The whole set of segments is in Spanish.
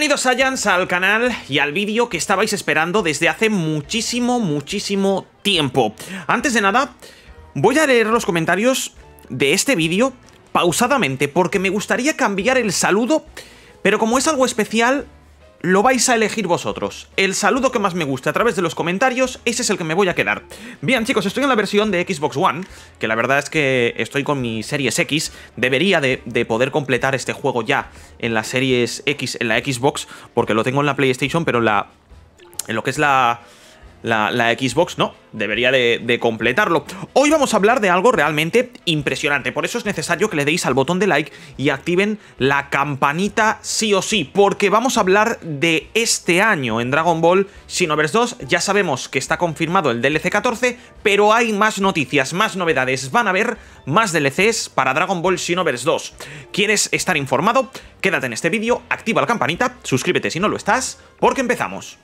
Bienvenidos Saiyans al canal y al vídeo que estabais esperando desde hace muchísimo tiempo. Antes de nada, voy a leer los comentarios de este vídeo pausadamente porque me gustaría cambiar el saludo, pero como es algo especial, lo vais a elegir vosotros. El saludo que más me guste a través de los comentarios, ese es el que me voy a quedar. Bien, chicos, estoy en la versión de Xbox One, que la verdad es que estoy con mi Series X. Debería de poder completar este juego ya en la Series X, en la Xbox, porque lo tengo en la PlayStation, pero en lo que es la Xbox no, debería de completarlo. Hoy vamos a hablar de algo realmente impresionante, por eso es necesario que le deis al botón de like y activen la campanita sí o sí, porque vamos a hablar de este año en Dragon Ball Xenoverse 2. Ya sabemos que está confirmado el DLC 14, pero hay más noticias, más novedades. Van a haber más DLCs para Dragon Ball Xenoverse 2. ¿Quieres estar informado? Quédate en este vídeo, activa la campanita, suscríbete si no lo estás, porque empezamos.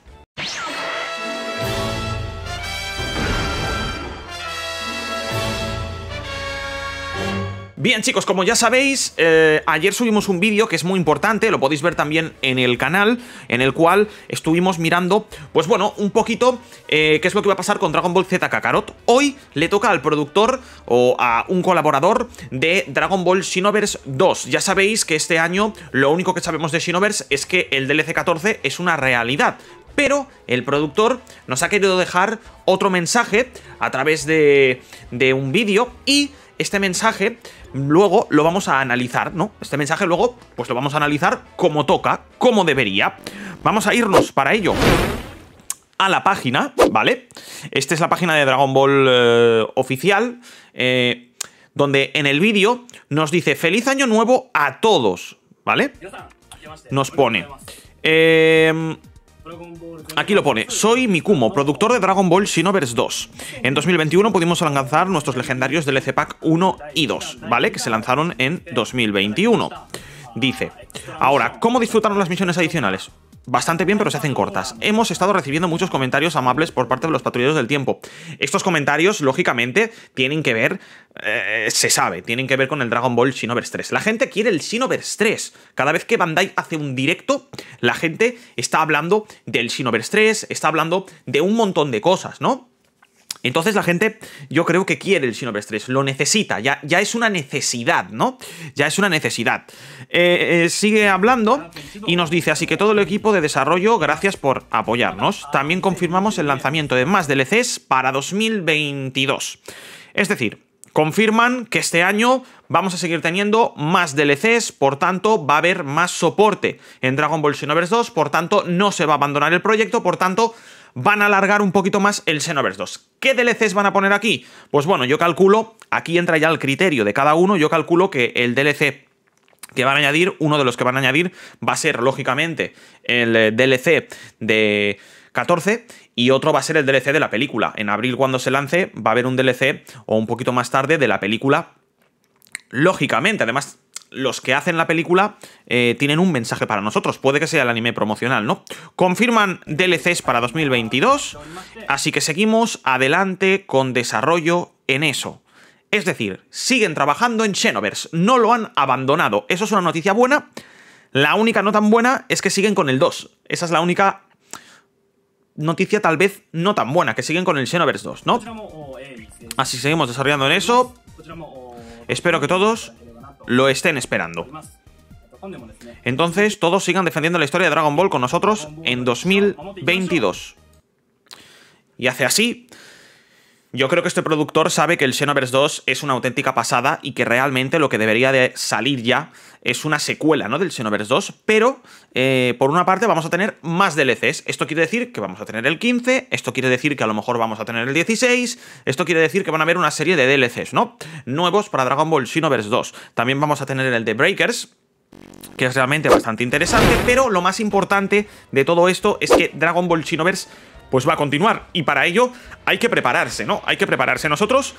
Bien, chicos, como ya sabéis, ayer subimos un vídeo que es muy importante, lo podéis ver también en el canal, en el cual estuvimos mirando, pues bueno, un poquito qué es lo que va a pasar con Dragon Ball Z Kakarot. Hoy le toca al productor o a un colaborador de Dragon Ball Xenoverse 2. Ya sabéis que este año lo único que sabemos de Xenoverse es que el DLC 14 es una realidad. Pero el productor nos ha querido dejar otro mensaje a través de un vídeo y este mensaje luego lo vamos a analizar, ¿no? Este mensaje luego pues lo vamos a analizar como toca, como debería. Vamos a irnos para ello a la página, ¿vale? Esta es la página de Dragon Ball oficial, donde en el vídeo nos dice ¡Feliz Año Nuevo a todos! ¿Vale? Nos pone... Aquí lo pone, soy Mikumo, productor de Dragon Ball Xenoverse 2. En 2021 pudimos lanzar nuestros legendarios DLC Pack 1 y 2, ¿vale? Que se lanzaron en 2021. Dice, ahora, ¿cómo disfrutaron las misiones adicionales? Bastante bien, pero se hacen cortas. Hemos estado recibiendo muchos comentarios amables por parte de los patrulleros del tiempo. Estos comentarios, lógicamente, tienen que ver, se sabe, tienen que ver con el Dragon Ball Xenoverse 3. La gente quiere el Xenoverse 3. Cada vez que Bandai hace un directo, la gente está hablando del Xenoverse 3, está hablando de un montón de cosas, ¿no? Entonces la gente, yo creo que quiere el Xenoverse 3, lo necesita, ya es una necesidad, ¿no? Ya es una necesidad. Sigue hablando y nos dice, así que todo el equipo de desarrollo, gracias por apoyarnos. También confirmamos el lanzamiento de más DLCs para 2022. Es decir, confirman que este año vamos a seguir teniendo más DLCs, por tanto va a haber más soporte en Dragon Ball Xenoverse 2, por tanto no se va a abandonar el proyecto, por tanto van a alargar un poquito más el Xenoverse 2. ¿Qué DLCs van a poner aquí? Pues bueno, yo calculo, aquí entra ya el criterio de cada uno, yo calculo que el DLC que van a añadir, uno de los que van a añadir va a ser, lógicamente, el DLC de 14 y otro va a ser el DLC de la película. En abril, cuando se lance, va a haber un DLC o un poquito más tarde de la película, lógicamente. Además, los que hacen la película tienen un mensaje para nosotros. Puede que sea el anime promocional, ¿no? Confirman DLCs para 2022, así que seguimos adelante con desarrollo en eso. Es decir, siguen trabajando en Xenoverse, no lo han abandonado. Eso es una noticia buena. La única no tan buena es que siguen con el 2. Esa es la única noticia tal vez no tan buena, que siguen con el Xenoverse 2, ¿no? Así seguimos desarrollando en eso. Espero que todos lo estén esperando. Entonces, todos sigan defendiendo la historia de Dragon Ball con nosotros en 2022. Y hace así. Yo creo que este productor sabe que el Xenoverse 2 es una auténtica pasada y que realmente lo que debería de salir ya es una secuela, ¿no?, del Xenoverse 2, pero por una parte vamos a tener más DLCs. Esto quiere decir que vamos a tener el 15, esto quiere decir que a lo mejor vamos a tener el 16, esto quiere decir que van a haber una serie de DLCs, ¿no?, nuevos para Dragon Ball Xenoverse 2. También vamos a tener el de Breakers, que es realmente bastante interesante, pero lo más importante de todo esto es que Dragon Ball Xenoverse pues va a continuar, y para ello hay que prepararse, ¿no? Hay que prepararse. Nosotros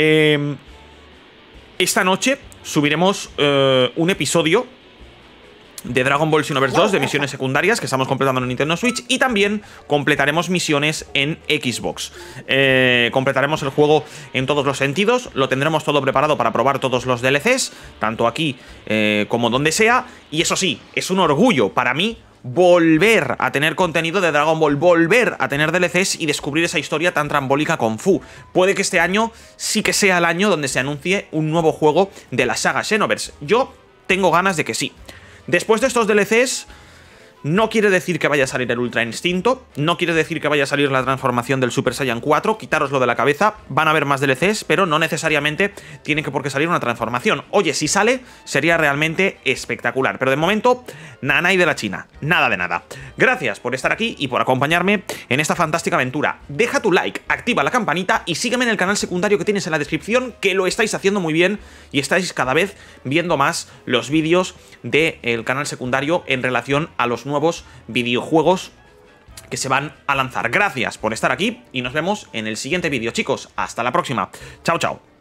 esta noche subiremos un episodio de Dragon Ball Xenoverse 2 de misiones secundarias que estamos completando en Nintendo Switch, y también completaremos misiones en Xbox. Completaremos el juego en todos los sentidos, lo tendremos todo preparado para probar todos los DLCs, tanto aquí como donde sea, y eso sí, es un orgullo para mí volver a tener contenido de Dragon Ball, volver a tener DLCs y descubrir esa historia tan trambólica con Fu. Puede que este año sí que sea el año donde se anuncie un nuevo juego de la saga Xenoverse. Yo tengo ganas de que sí. Después de estos DLCs, no quiere decir que vaya a salir el Ultra Instinto, no quiere decir que vaya a salir la transformación del Super Saiyan 4, quitároslo de la cabeza, van a haber más DLCs, pero no necesariamente tiene que por qué salir una transformación. Oye, si sale, sería realmente espectacular, pero de momento, nanay de la China, nada de nada. Gracias por estar aquí y por acompañarme en esta fantástica aventura. Deja tu like, activa la campanita y sígueme en el canal secundario que tienes en la descripción, que lo estáis haciendo muy bien y estáis cada vez viendo más los vídeos del canal secundario en relación a los nuevos videojuegos que se van a lanzar. Gracias por estar aquí y nos vemos en el siguiente vídeo, chicos. Hasta la próxima. Chao, chao.